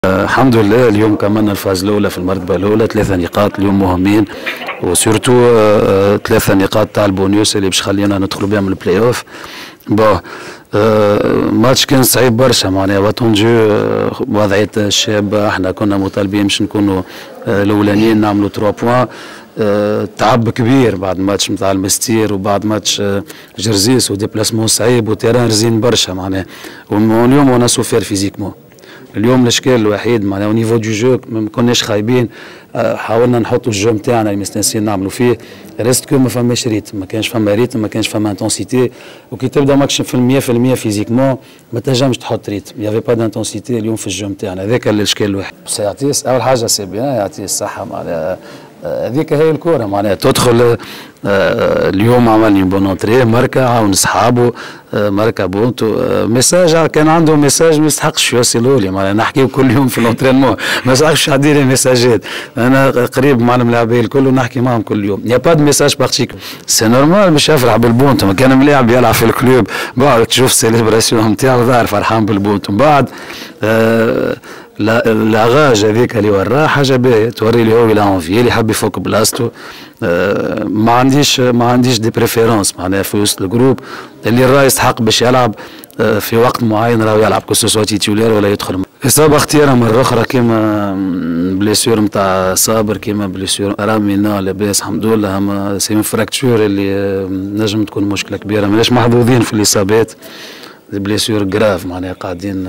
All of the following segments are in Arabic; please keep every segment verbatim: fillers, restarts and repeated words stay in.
أه الحمد لله اليوم كملنا الفاز الاولى في المرتبه الاولى، ثلاثه نقاط اليوم مهمين، وسورتو أه ثلاثه نقاط تاع البونيوس اللي باش خلينا ندخلوا بهم البلاي اوف. بون أه ماتش كان صعيب برشا معناها واتوندو أه وضعيه الشاب، احنا كنا مطالبين باش نكونوا أه الاولانيين نعملوا ثلاثة بوان. أه تعب كبير بعد ماتش نتاع المستير وبعد ماتش أه جرزيس وديبلاسمون صعيب وتيران رزين برشا معناها، واليوم انا سوفير فيزيكمون. اليوم الاشكال الوحيد معناها او نيفو دو جو ما كناش خايبين، حاولنا نحطوا الجو نتاعنا اللي مستانسين نعملوا فيه، ريست كو ما فماش ريتم، ما كانش فما ريتم، ما كانش فما انتونسيتي، وكي تبدا ماتش في المية في المية فيزيكمون ما تنجمش تحط ريتم، يافي با دانتونسيتي اليوم في الجو نتاعنا، هذاك الاشكال الوحيد. يعطيه اول حاجه سي بيان يعطيه الصحه معناها، هذيك هي الكوره معناها تدخل. آه اليوم عملني بون اونتري ماركا عاون صحابه، آه ماركا بونتو آه ميساج كان عنده ميساج ما يستحقش يوصلوا لي معناها، نحكيو كل يوم في الانترينمون ما يستحقش يعدي لي ميساجات، انا قريب مع الملاعبيه الكل ونحكي معهم كل يوم، يا با دو ميساج بارتيكول سي نورمال باش يفرح بالبونتو، ما كان ملاعب يلعب في الكلوب بعد تشوف سيليبراسيون نتاعو ظاهر فرحان بالبونتو، من بعد آه لاغاج هذيك اللي وراه حاجه باهيه توري لي هو الى انفي اللي حب يفك بلاصتو. أه ما عنديش ما عنديش دي بريفيرونس معناها في وسط الجروب، اللي راه يستحق باش يلعب أه في وقت معين راه يلعب كو سوسوا تيتولير ولا يدخل. اصابه اختيارها مره اخرى كيما بليسيور نتاع صابر، كيما بليسيور رامينا لاباس الحمد لله، سي فراكتور اللي نجم تكون مشكله كبيره، ماناش محظوظين في الاصابات، بليسيور جراف معناها قاعدين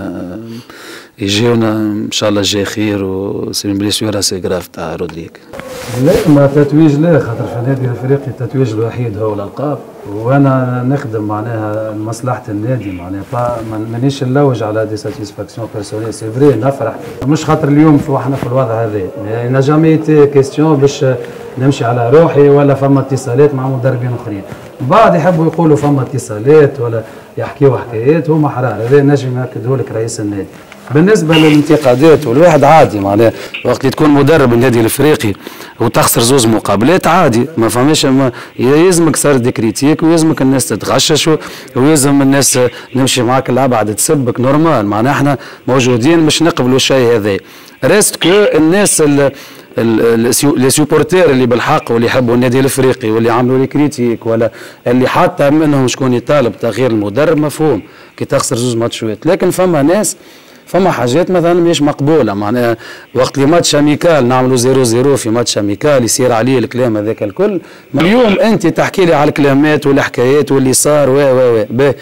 يجيونا ان شاء الله جاي خير، وسي بليسيور سي جراف تاع رودريك. لا ما تتويج لا، خاطر في النادي الافريقي التتويج الوحيد هو الالقاب، وانا نخدم معناها لمصلحه النادي معناها، مانيش نلوج على دي ساتيسفاكسيون بيرسونيل، سي فري نفرح مش خاطر اليوم في احنا في الوضع هذا، يعني جامي تي كيستيون باش نمشي على روحي ولا فما اتصالات مع مدربين اخرين، بعد يحبوا يقولوا فما اتصالات ولا يحكيوا حكايات، هما حرار، هذا نجم ياكده لك رئيس النادي. بالنسبه للانتقادات والواحد عادي معناها وقت اللي تكون مدرب النادي الافريقي وتخسر زوز مقابلات عادي، ما فماش يلزمك صار دي كريتيك ويلزمك الناس تتغشش ويلزم الناس نمشي معاك لابعد تسبك نورمال، معناها احنا موجودين باش نقبلوا الشيء هذا، ريست كو الناس لي سوبورتير اللي بالحق واللي يحبوا النادي الافريقي واللي عملوا لي كريتيك ولا اللي حتى منهم شكون يطالب تغيير المدرب مفهوم كي تخسر زوز ماتشات، لكن فما ناس فما حاجات مثلا مش مقبوله معناها، وقت اللي ماتش اميكال نعملوا زيرو زيرو في ماتش اميكال يصير عليه الكلام هذاك الكل، اليوم انت تحكي لي على الكلامات والحكايات واللي صار و و و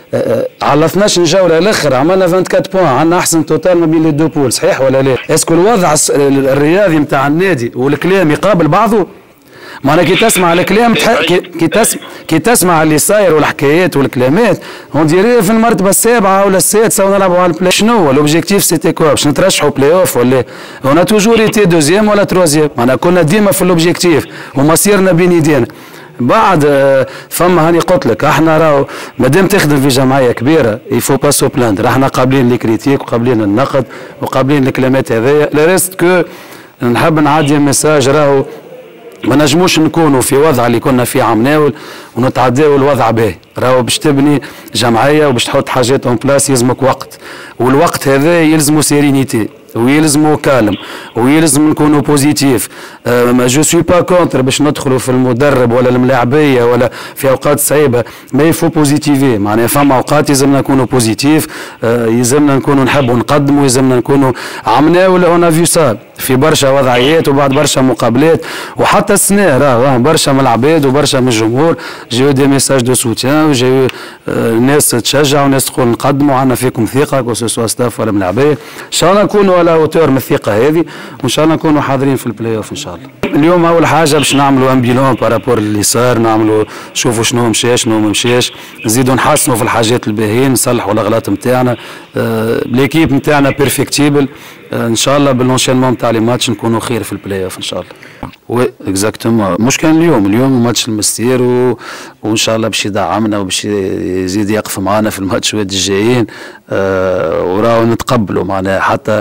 علفناش نجاو للاخر، عملنا أربعة وعشرين بوان، عندنا احسن توتال ما بين لي دو بول، صحيح ولا لا؟ اسكو الوضع الرياضي نتاع النادي والكلام يقابل بعضه؟ معناها كي تسمع الكلام كي, كي تسمع كي تسمع اللي صاير والحكايات والكلامات اون ديري في المرتبه السابعه ولا السادسه ونلعبوا على البلاي، شنو الاوبجيكتيف سيتي كوا؟ باش نترشحوا بلاي اوف ولا اون توجور ايتي دوزيام ولا تروزيام، معناها كنا ديما في الاوبجيكتيف ومصيرنا بين يدينا. بعد فما هاني قلت لك احنا راهو مادام تخدم في جمعيه كبيره يفو با سو بلاندر، احنا قابلين لي كريتيك وقابلين النقد وقابلين الكلامات هذيا، لا ريست كو نحب نعدي ميساج راهو ما نجموش نكونوا في وضع اللي كنا فيه عم ناول ونتعداو الوضع باهي، راهو باش تبني جمعيه وباش تحط حاجات اون بلاس يلزمك وقت، والوقت هذا يلزمو سيرينيتي ويلزمو كالم ويلزم نكونوا بوزيتيف. أه جو سوي با كونتر باش ندخلوا في المدرب ولا الملاعبيه ولا في اوقات صعيبه، ما يفو بوزيتيفي معناها فما اوقات يلزمنا نكونوا بوزيتيف، أه يلزمنا نكونوا نحبوا نقدموا، يلزمنا نكونوا عملنا ولا اون افي سا في برشا وضعيات وبعد برشا مقابلات، وحتى السنه راه برشا من العباد وبرشا من الجمهور جاو دي ميساج دو سوتيان وجاو أه ناس تشجع وناس تقول نقدموا عندنا فيكم ثقه كو سوا ستاف ولا ملاعبيه، ان شاء الله نكونوا على اوتور من الثقه هذه وان شاء الله نكونوا حاضرين في البلاي اوف ان شاء الله. اليوم اول حاجه باش نعملوا ان بيلون بارابور اللي صار، نعملوا نشوفوا شنو مشى شنو ما مشاش، نزيدوا نحسنوا في الحاجات الباهيين، نصلحوا الاغلاط نتاعنا، آه ليكيب نتاعنا بيرفكتيبل، آه ان شاء الله بالونشينمون نتاع لي ماتش نكونوا خير في البلاي اوف ان شاء الله. وي اكزاكتومون، مش كان اليوم اليوم ماتش المستير و... وان شاء الله باش يدعمنا وباش يزيد يقف معنا في الماتشات الجايين، آه وراو نتقبلوا معناها حتى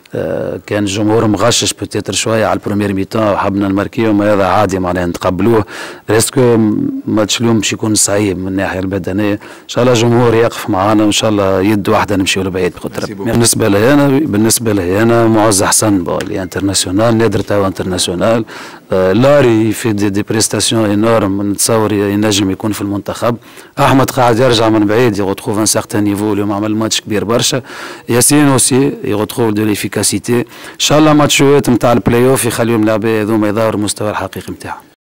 كان الجمهور مغشش بوتيتر شويه على البروميير ميتان وحبنا نماركيهم، هذا عادي معناها نتقبلوه. ريسكو ماتش اليوم باش يكون صعيب من الناحيه البدنيه، ان شاء الله الجمهور يقف معنا وان شاء الله يد واحده نمشيو لبعيد بقدر. بالنسبه لي انا بالنسبه لي انا معز حسن اللي انترناسيونال، نادر تاو انترناسيونال، لاري في دي, دي بريستاسيون انورم، نتصور ينجم يكون في المنتخب. احمد قاعد يرجع من بعيد يغوتخوف ان سارتان نيفو، اليوم عمل ماتش كبير برشا. ياسين اوسي يغوتخوف دو ليفيكاسيتي. ان شاء الله ماتشوات نتاع البلاي اوف يخليهم لاعبين هذوما يظهروا المستوى الحقيقي نتاعهم.